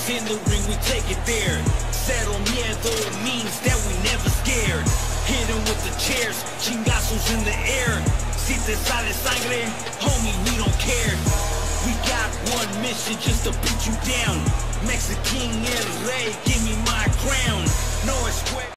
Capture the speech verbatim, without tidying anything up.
in the ring, we take it there. Cero miedo means that we never scared. Hit 'em with the chairs, chingazos in the air. Si te sale sangre, homie, we don't care. We got one mission, just to beat you down. Mexican El Rey, give me my crown. No escuela.